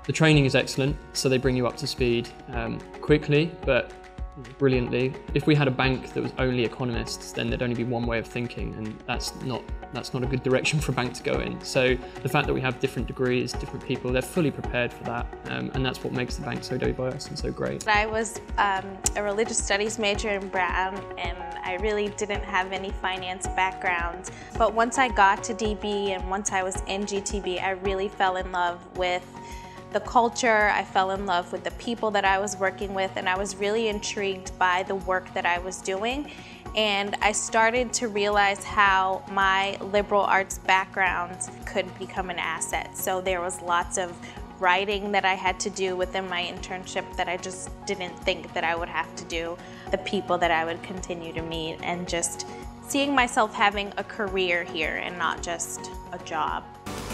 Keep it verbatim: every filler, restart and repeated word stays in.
The training is excellent, so they bring you up to speed um, quickly, but brilliantly. If we had a bank that was only economists, then there'd only be one way of thinking, and that's not that's not a good direction for a bank to go in. So the fact that we have different degrees, different people, they're fully prepared for that, um, and that's what makes the bank so diverse and so great. I was um, a religious studies major in Brown, and I really didn't have any finance background. But once I got to D B and once I was in G T B, I really fell in love with the culture. I fell in love with the people that I was working with, and I was really intrigued by the work that I was doing. And I started to realize how my liberal arts background could become an asset. So there was lots of writing that I had to do within my internship that I just didn't think that I would have to do, the people that I would continue to meet, and just seeing myself having a career here and not just a job.